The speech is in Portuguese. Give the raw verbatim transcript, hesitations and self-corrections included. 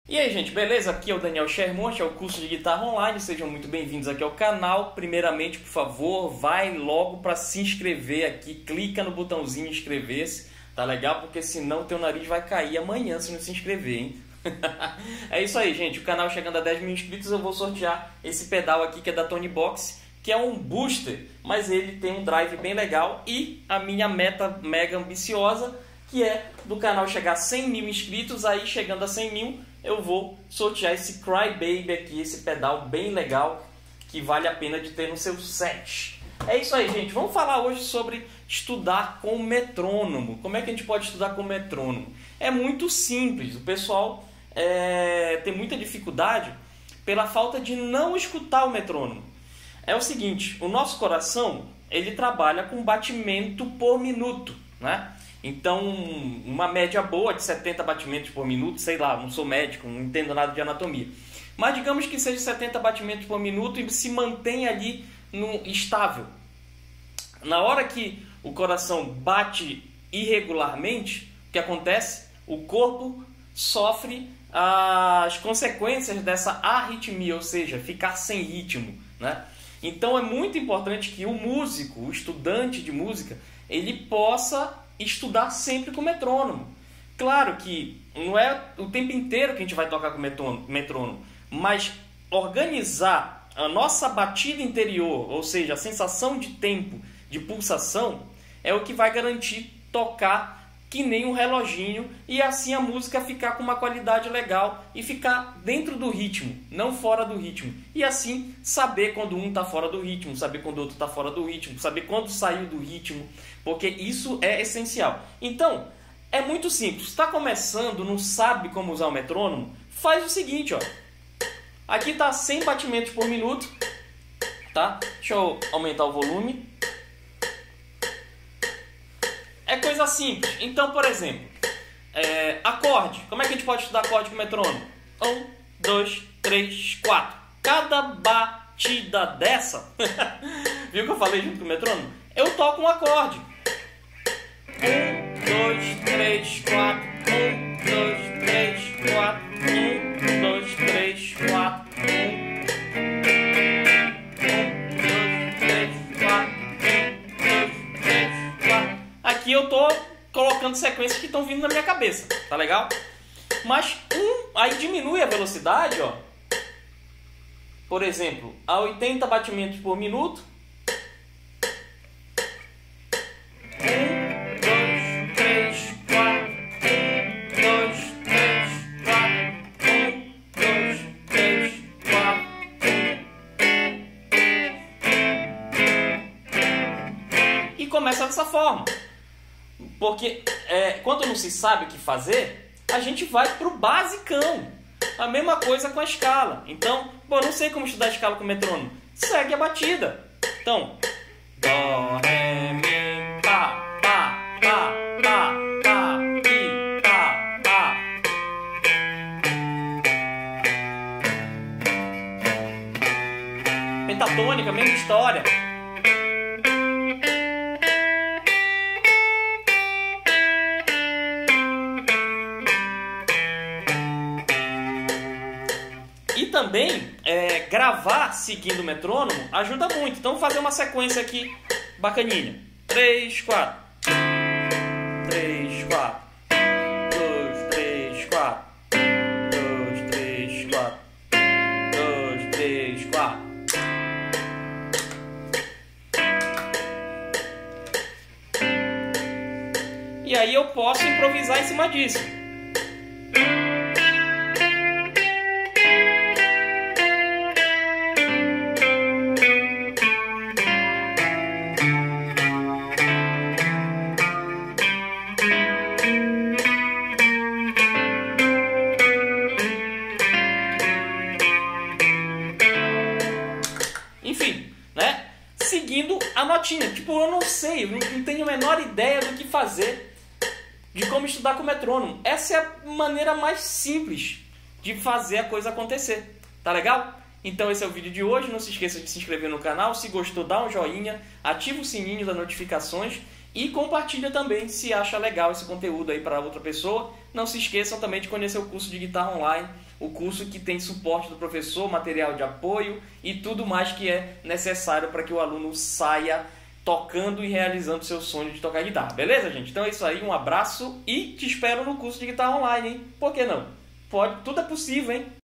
E aí, gente, beleza? Aqui é o Daniel Shermonte, é o curso de guitarra online. Sejam muito bem-vindos aqui ao canal. Primeiramente, por favor, vai logo para se inscrever aqui. Clica no botãozinho inscrever-se, tá legal? Porque senão teu nariz vai cair amanhã se não se inscrever, hein? É isso aí, gente. O canal chegando a dez mil inscritos, eu vou sortear esse pedal aqui que é da Tony Box, que é um booster, mas ele tem um drive bem legal. E a minha meta mega ambiciosa, que é do canal chegar a cem mil inscritos. Aí, chegando a cem mil, eu vou sortear esse Cry Baby aqui, esse pedal bem legal, que vale a pena de ter no seu set. É isso aí, gente. Vamos falar hoje sobre estudar com metrônomo. Como é que a gente pode estudar com metrônomo? É muito simples. O pessoal é, tem muita dificuldade pela falta de não escutar o metrônomo. É o seguinte, o nosso coração, ele trabalha com batimento por minuto, né? Então, uma média boa de setenta batimentos por minuto, sei lá, não sou médico, não entendo nada de anatomia. Mas digamos que seja setenta batimentos por minuto e se mantém ali no estável. Na hora que o coração bate irregularmente, o que acontece? O corpo sofre as consequências dessa arritmia, ou seja, ficar sem ritmo, né? Então é muito importante que o músico, o estudante de música, ele possa estudar sempre com metrônomo. Claro que não é o tempo inteiro que a gente vai tocar com metrônomo, mas organizar a nossa batida interior, ou seja, a sensação de tempo, de pulsação, é o que vai garantir tocar que nem um reloginho e assim a música ficar com uma qualidade legal e ficar dentro do ritmo, não fora do ritmo. E assim saber quando um está fora do ritmo, saber quando o outro está fora do ritmo, saber quando saiu do ritmo, porque isso é essencial. Então, é muito simples. Está começando, não sabe como usar o metrônomo? Faz o seguinte, ó. Aqui está cem batimentos por minuto, tá? Deixa eu aumentar o volume. É coisa simples. Então, por exemplo, é, acorde. Como é que a gente pode estudar acorde com metrônomo? Um, dois, três, quatro. Cada batida dessa, viu que eu falei junto com o metrônomo? Eu toco um acorde. Um, dois, três, quatro. Um, dois, três, quatro. Um, dois, três, quatro. Um. Aqui eu tô colocando sequências que estão vindo na minha cabeça, tá legal? Mas um, aí diminui a velocidade, ó. Por exemplo, a oitenta batimentos por minuto. Um, dois, três, quatro. Um, dois, três, quatro. Um, dois, três, quatro. E começa dessa forma. Porque é, quando não se sabe o que fazer, a gente vai para o basicão. A mesma coisa com a escala. Então, bom, não sei como estudar a escala com metrônomo. Segue a batida. Então, Dó, Ré, Mi, Pá, Pá, Pá, Pá, Pá, Mi, Pá, Pá. Pentatônica, mesma história. E também, é, gravar seguindo o metrônomo ajuda muito. Então, vou fazer uma sequência aqui bacaninha. três, quatro. três, quatro. dois, três, quatro. dois, três, quatro. dois, três, quatro. E aí eu posso improvisar em cima disso. Enfim, né? Seguindo a notinha. Tipo, eu não sei, eu não tenho a menor ideia do que fazer, de como estudar com metrônomo. Essa é a maneira mais simples de fazer a coisa acontecer. Tá legal? Então esse é o vídeo de hoje. Não se esqueça de se inscrever no canal. Se gostou, dá um joinha, ativa o sininho das notificações e compartilha também se acha legal esse conteúdo aí para outra pessoa. Não se esqueçam também de conhecer o curso de guitarra online o curso que tem suporte do professor, material de apoio e tudo mais que é necessário para que o aluno saia tocando e realizando seu sonho de tocar guitarra. Beleza, gente? Então é isso aí, um abraço e te espero no curso de guitarra online, hein? Por que não? Pode, tudo é possível, hein?